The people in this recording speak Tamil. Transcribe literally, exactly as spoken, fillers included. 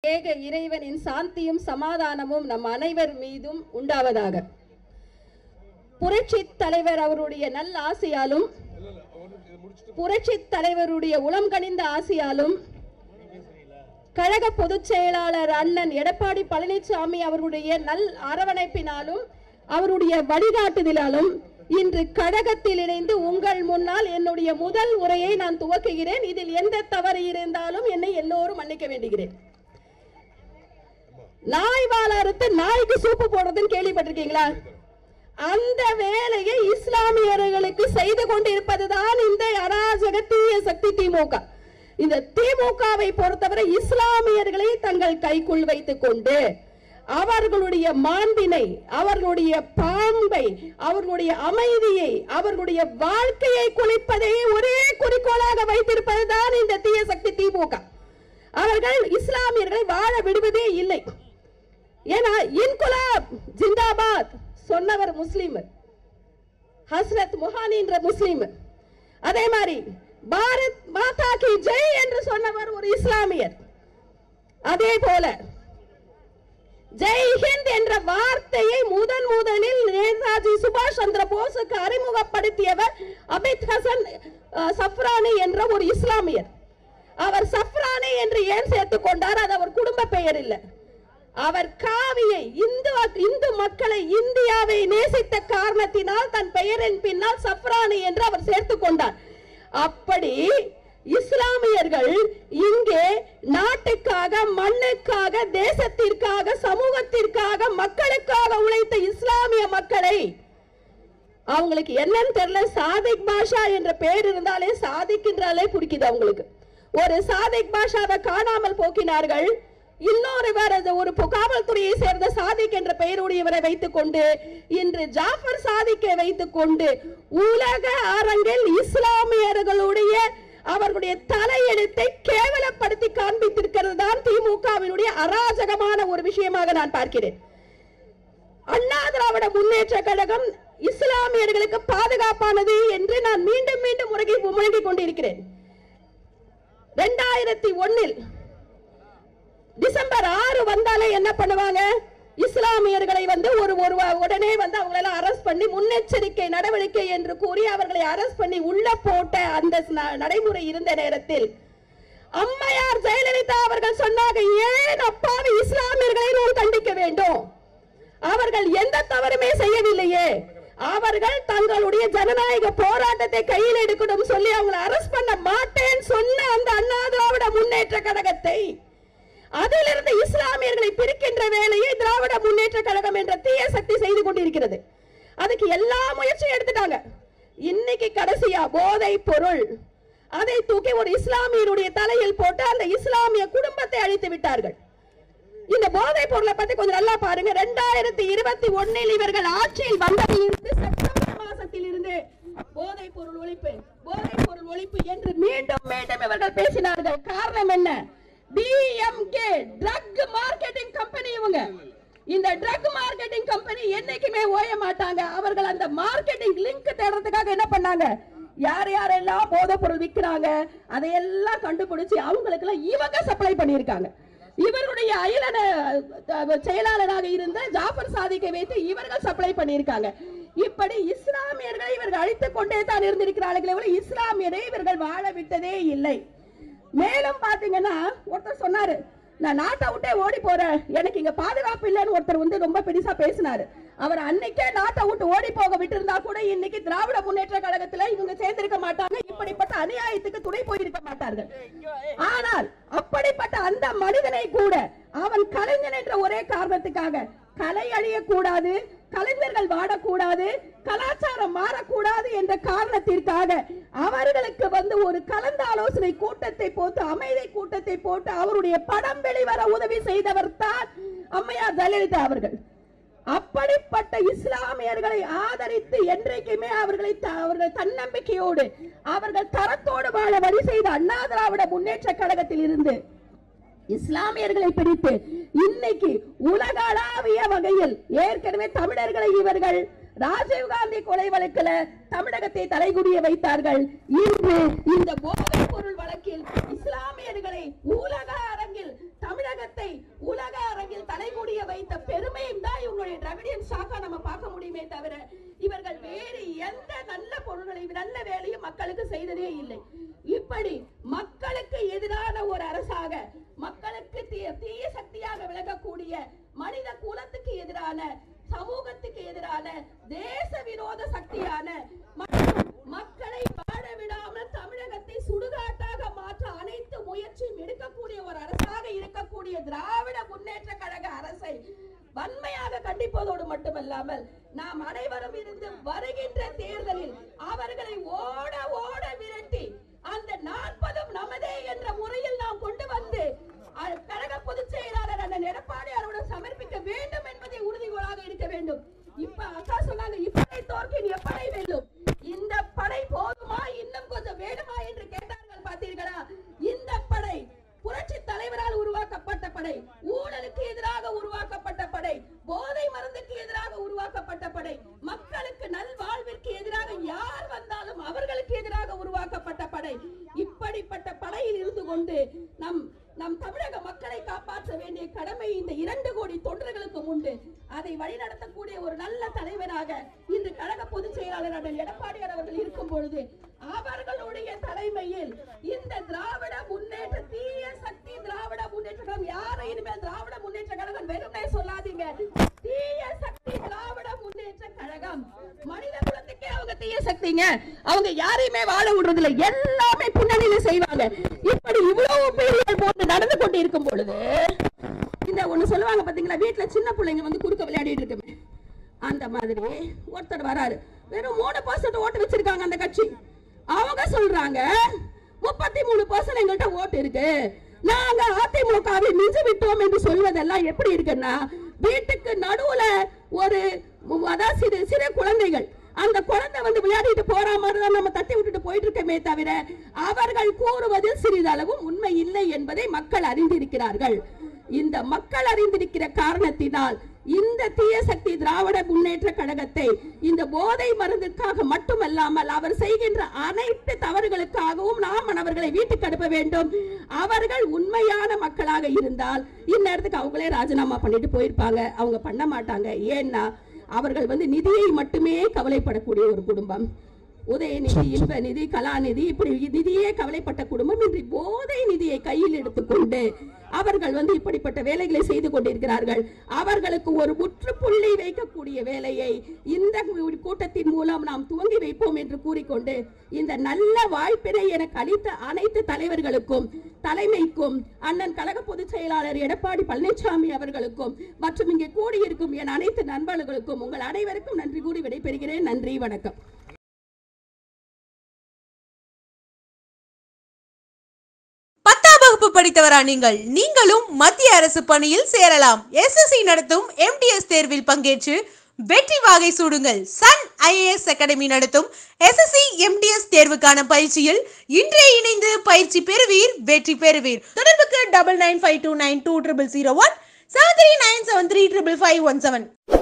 ஏக இறைவனின் சாந்தியும் சமாதானமும் நம் அனைவர் மீதும் உண்டாவதாக. புரட்சி தலைவர் அவருடைய நல்ல ஆசையாலும் புரட்சி தலைவருடைய உளம் கனிந்த ஆசையாலும் கழக பொதுச் செயலாளர் அண்ணன் எடப்பாடி பழனிசாமி அவருடைய நல் அரவணைப்பினாலும் அவருடைய வழிகாட்டுதலாலும் இன்று கழகத்தில் இணைந்து உங்கள் முன்னால் என்னுடைய முதல் உரையை நான் துவக்குகிறேன். இதில் எந்த தவறு இருந்தாலும் என்னை எல்லோரும் மன்னிக்க வேண்டுகிறேன். நாய் வாழ அறுத்து நாய்க்கு சூப்பு போடுறதுன்னு கேள்விப்பட்டிருக்கீங்களா? அந்த வேலையை இஸ்லாமியர்களுக்கு செய்து கொண்டிருப்பதுதான் இந்த அராஜக தீய சக்தி திமுக. இந்த திமுகவை பொறுத்தவரை இஸ்லாமியர்களை தங்கள் கைக்குள் வைத்துக் கொண்டு அவர்களுடைய மாண்பினை, அவர்களுடைய பாம்பை, அவர்களுடைய அமைதியை, அவர்களுடைய வாழ்க்கையை குலைப்பதை ஒரே குறிக்கோளாக வைத்திருப்பதுதான் இந்த தீய சக்தி திமுக. அவர்கள் இஸ்லாமியர்களை வாழ விடுவதே இல்லை. ஏன்னா இன்குலாப் ஜிந்தாபாத் சொன்னவர் முஸ்லிம், ஹஸ்ரத் முஹானி என்ற முஸ்லிம். அதே மாதிரி பாரத் மாதா கி ஜெய் என்று சொன்னவர் ஒரு இஸ்லாமியர். அதே போல ஜெய் ஹிந்த் என்ற வார்த்தையை முதன் முதலில் நேதாஜி சுபாஷ் சந்திர போஸுக்கு அறிமுகப்படுத்தியவர் அபித் ஹசன் சஃப்ரானி என்ற ஒரு இஸ்லாமியர். அவர் சஃப்ரானி என்று ஏன் சேர்த்துக் கொண்டார்? அது அவர் குடும்ப பெயர் இல்லை. அவர் காவியை இந்து இந்து மக்களை, இந்தியாவை நேசித்த காரணத்தினால் தன் பெயரின் பின்னால் சஃப்ரானி என்று அவர் சேர்த்துக் கொண்டார். அப்படி இஸ்லாமியர்கள் இங்கே நாட்டுக்காக, மண்ணுக்காக, தேசத்திற்காக, சமூகத்திற்காக, மக்களுக்காக உழைத்த இஸ்லாமிய மக்களை அவங்களுக்கு என்னன்னு தெரியல, சாதிக் பாஷா என்ற பெயர் இருந்தாலே சாதிக் என்றாலே பிடிக்குது அவங்களுக்கு. ஒரு சாதிக் பாஷாவை காணாமல் போக்கினார்கள். இன்னொரு ஒரு காவல்துறையை சேர்ந்த சாதிக் என்ற பெயருடையவரை வைத்துக் கொண்டு இன்று ஜாஃபர் சாதிக்கை வைத்துக் கொண்டு உலக அரங்கில் இஸ்லாமியர்களுடைய அவர்களுடைய தலையெழுத்தை கேவலப்படுத்தி காண்பித்திருக்கிறது தான் திமுகவினுடைய அராஜகமான ஒரு விஷயமாக நான் பார்க்கிறேன். அண்ணா திராவிட முன்னேற்ற கழகம் இஸ்லாமியர்களுக்கு பாதுகாப்பானது என்று நான் மீண்டும் மீண்டும் முறையை முழங்கிக் கொண்டிருக்கிறேன். இரண்டாயிரத்தி ஒன்னில் டிசம்பர் ஆறு வந்தாலே என்ன பண்ணுவாங்க? இஸ்லாமியர்களை வந்து ஒரு உடனே வந்து அவங்களை அரெஸ்ட் பண்ணி முன்னெச்சரிக்கை நடவடிக்கை என்று கூறி அவர்களை அரெஸ்ட் பண்ணி உள்ள போட்ட அந்த நடைமுறை இருந்த நேரத்தில் அம்மையார் ஜெயலலிதா அவர்கள் சொன்னாங்க, ஏன் அப்பாவி இஸ்லாமியர்களை நாம் கண்டிக்க வேண்டும்? அவர்கள் எந்த தவறுமே செய்யவில்லையே, அவர்கள் தங்களுடைய ஜனநாயக போராட்டத்தை கையில் எடுக்கணும் சொல்லி அவங்களை அரெஸ்ட் பண்ண மாட்டேன் சொன்ன அந்த அண்ணா திராவிட முன்னேற்ற கழகத்தை, அதிலிருந்து இஸ்லாமியர்களை பிரிக்கின்ற வேலையை திராவிட முன்னேற்ற கழகம் என்ற தீய சக்தி செய்து கொண்டிருக்கிறது. அதுக்கு எல்லா முயற்சியும் எடுத்துட்டாங்க. இன்னைக்கு கடைசியா போதை பொருள் அதை தூக்கி ஒரு இஸ்லாமியருடைய தலையில் போட்டு அந்த இஸ்லாமிய குடும்பத்தை அழித்து விட்டார்கள். இந்த போதை பொருளை பத்தி கொஞ்சம் நல்லா பாருங்க. இரண்டாயிரத்தி இருபத்தி ஒன்னில் இவர்கள் ஆட்சியில் வந்ததிலிருந்து செப்டம்பர் மாசத்தில் இருந்து போதை பொருள் ஒழிப்பு, போதை பொருள் ஒழிப்பு என்று மீண்டும் மீண்டும் இவர்கள் பேசினார்கள். காரணம் என்ன? DMK drug marketing company. இவங்க இந்த ட்ரக் மார்க்கெட்டிங் கம்பெனி என்னைக்குமே ஓய மாட்டாங்க. அவர்கள் அந்த மார்க்கெட்டிங் லிங்க் தேடுறதுக்காக என்ன பண்ணாங்க? யார் யாரெல்லாம் போதை பொருள் விற்கிறாங்க அதையெல்லாம் கண்டுபிடிச்சு அவங்களுக்கு எல்லாம் இவங்க சப்ளை பண்ணியிருக்காங்க. இவருடைய அயலன செயலாளராக இருந்த ஜாஃபர் சாதிக்கை வைத்து இவர்கள் சப்ளை பண்ணியிருக்காங்க. இப்படி இஸ்லாமியர்களை இவர்கள் அழித்துக் கொண்டே தான் இருந்திருக்கிறார்கள். இஸ்லாமியரை இவர்கள் வாழ விட்டதே இல்லை. மேலும் பாத்தீங்கன்னா ஒருத்தர் சொன்னாரு, நான் நாட்டை விட்டே ஓடி போறேன், எனக்கு இங்க பாதுகாப்பு இல்லைன்னு ஒருத்தர் வந்து ரொம்ப பெருசா பேசினாரு. அவர் அன்னைக்கே நாட்டை விட்டு ஓடி போக விட்டு இருந்தா கூட இன்னைக்கு திராவிட முன்னேற்ற கழகத்துல இவங்க சேர்ந்திருக்க மாட்டாங்க. இப்படிப்பட்ட அநியாயத்துக்கு துணை போயிருக்க மாட்டார்கள். ஆனால் அப்படிப்பட்ட அந்த மனிதனை கூட அவன் கலைஞன் என்ற ஒரே காரணத்துக்காக கலை அழியக்கூடாது, கலைஞர்கள் வாடக்கூடாது, கலாச்சாரம் மாறக்கூடாது என்ற காரணத்திற்காக அவர்களுக்கு வந்து ஒரு கலந்த ஆலோசனை கூட்டத்தை போட்டு, அமைதி கூட்டத்தை போட்டு அவருடைய படம் வெளிவர உதவி செய்தவர் தான் அம்மையார் ஜெயலலிதா அவர்கள். அப்படிப்பட்ட இஸ்லாமியர்களை ஆதரித்து என்றைக்குமே அவர்களை அவர்கள் தன்னம்பிக்கையோடு அவர்கள் தரத்தோடு வாழ வழி செய்த அண்ணா திராவிட முன்னேற்ற கழகத்தில் இருந்து இஸ்லாமியர்களை பிடித்து இன்னைக்கு உலகளாவிய வகையில் ஏற்கனவே தமிழர்களை இவர்கள் ராஜீவ்காந்தி கொலை வழக்கில் தமிழகத்தை தலைகுடிய வைத்தார்கள். இன்று இந்த போதைப் பொருள் வழக்கில் இஸ்லாமியர்களை உலக அரங்கில் தமிழகத்தை எவிடன்ஸ் ஷாக்கா நம்ம பார்க்க முடியுமே தவிர இவர்கள் வேறு எந்த நல்ல பொருள்களை நல்ல வேலையும் மக்களுக்கு செய்ததே இல்லை. இப்படி மக்களுக்கு எதிரான ஒரு அரசாக, மக்களுக்கு தீய சக்தியாக விளங்கக்கூடிய, மனித குலத்துக்கு எதிரான, சமூகத்துக்கு எதிரான, தேச விரோத சக்தியான, மக்களை வாழ விடாமல் தமிழகத்தை சுடுகாட்டாக மாற்ற அனைத்து முயற்சியும் எடுக்கக்கூடிய ஒரு அரசாக இருக்கக்கூடிய திராவிட முன்னேற்ற கழக அரசை வன்மையாக கண்டிப்பதோடு மட்டுமல்லாமல் நாம் அனைவரும் இருந்து வருகின்ற தேர்தலில் அவர்களை ஓட ஓட விரட்டி அந்த நாற்பதும் நமதே என்ற முறையில் நாம் கொண்டு வந்து கழக பொதுச் செயலாளர் அண்ணன் எடப்பாடியாருடன் சமர்ப்பிக்க வேண்டும் என்பதை உறுதிகோளாக இருக்க வேண்டும். இப்ப அக்கா சொன்னாங்க, இப்படை தோற்கின் எப்படை வெல்லும். இந்த படை போதுமா, இன்னும் கொஞ்சம் வேணுமா என்று கேட்டார்கள். பார்த்தீர்களா? இந்த படை புரட்சி தலைவரால் உருவாக்கப்பட்ட படை, ஊழலுக்கு எதிராக உருவாக்கப்பட்ட படை, போதை மருந்துக்கு எதிராக உருவாக்கப்பட்ட படை, மக்களுக்கு நல்வாழ்விற்கு எதிராக யார் வந்தாலும் அவர்களுக்கு எதிராக உருவாக்கப்பட்ட படை. இப்படிப்பட்ட படையில் இருந்து கொண்டு நம் நம் தமிழக மக்களை காப்பாற்ற வேண்டிய கடமை இந்த இரண்டு கோடி தொண்டர்களுக்கும் உண்டு. அதை வழிநடத்தக்கூடிய ஒரு நல்ல தலைவராக இன்று கழக பொதுச் செயலாளர் அண்ணன் எடப்பாடியார் அவர்கள் இருக்கும் பொழுது அவர்களுடைய தலைமையில் இந்த திராவிட முன்னேற்ற தீய சக்தி திராவிட முன்னேற்ற கழகம், யாரை இனிமேல் திராவிட முன்னேற்ற கழகம் வெறுமனே சொல்லாதீங்க, தீய சக்தி திராவிட முன்னேற்ற கழகம். மனித குலத்துக்கே அவங்க தீய சக்திங்க. அவங்க யாரையுமே வாழ விடுறதில்லை, எல்லாமே பின்னணியில செய்வாங்க. இப்படி இவ்வளவு பேர்கள் போட்டு நடந்து கொண்டு இருக்கும் பொழுது இந்த ஒண்ணு சொல்லுவாங்க பாத்தீங்களா, வீட்டுல சின்ன பிள்ளைங்க வந்து குறுக்க விளையாடிட்டு இருக்குமே, அந்த மாதிரி ஒருத்தர் வராரு. வெறும் மூணு பர்சன்ட் ஓட்டு வச்சிருக்காங்க அந்த கட்சி. அவங்க சொல்றாங்க முப்பத்தி மூணு பர்சன்ட் எங்கள்கிட்ட ஓட்டு இருக்கு, நாங்க அதிமுகவை மிஞ்சி விட்டோம் என்று சொல்வதெல்லாம் எப்படி இருக்குன்னா, வீட்டுக்கு நடுவுல ஒரு அதாவது சிறு சிறு குழந்தைகள், அந்த குழந்தை வந்து விளையாடிட்டு போற மாதிரி தான் நம்ம தட்டி விட்டுட்டு போயிட்டு இருக்கமே தவிர அவர்கள் கூறுவதில் சிறிதளவும் உண்மை இல்லை என்பதை மக்கள் அறிந்திருக்கிறார்கள். இந்த மக்கள் அறிந்திருக்கிற காரணத்தினால் இந்த தீய சக்தி திராவிட முன்னேற்ற கழகத்தை இந்த போதை மருந்துக்காக மட்டுமல்லாமல் அவர் செய்கின்ற அனைத்து தவறுகளுக்காகவும் நாம் அவர்களை வீட்டுக்கு அனுப்ப வேண்டும். அவர்கள் உண்மையான மக்களாக இருந்தால் இந்நேரத்துக்கு அவங்களே ராஜினாமா பண்ணிட்டு போயிருப்பாங்க. அவங்க பண்ண மாட்டாங்க. ஏன்னா அவர்கள் வந்து நிதியை மட்டுமே கவலைப்படக்கூடிய ஒரு குடும்பம். உதயநிதி, இன்ப நிதி, கலாநிதி, இப்படி நிதியே கவலைப்பட்ட குடும்பம் இன்று போதை நிதியை கையில் எடுத்துக்கொண்டு அவர்கள் வந்து இப்படிப்பட்ட வேலைகளை செய்து கொண்டிருக்கிறார்கள். அவர்களுக்கு ஒரு முற்றுப்புள்ளி வைக்கக்கூடிய வேலையை இந்த கூட்டத்தின் மூலம் நாம் துவங்கி வைப்போம் என்று கூறிக்கொண்டு இந்த நல்ல வாய்ப்பினை எனக்கு அளித்த அனைத்து தலைவர்களுக்கும், தலைமைக்கும், அண்ணன் கழக பொதுச் செயலாளர் எடப்பாடி பழனிசாமி அவர்களுக்கும் மற்றும் இங்கே கூடியிருக்கும் என் அனைத்து நண்பர்களுக்கும் உங்கள் அனைவருக்கும் நன்றி கூறி விடைபெறுகிறேன். நன்றி, வணக்கம். படித்தவரா நீங்கள்? நீங்களும் மத்திய அரசு பணியில் சேரலாம். எஸ்எஸ்சி நடத்தும் எம்டிஎஸ் தேர்வில் பங்கேற்று வெற்றி வாகை சூடுங்கள். சன் ஐஏஎஸ் அகாடமி நடத்தும் எஸ்எஸ்சி எம்டிஎஸ் தேர்வுக்கான பயிற்சியில் இன்றைய இணைந்து பயிற்சி பெறுவீர், வெற்றி பெறுவீர். தொடர்புக்கு double nine five two nine two triple zero one seven three nine seven three triple five one seven.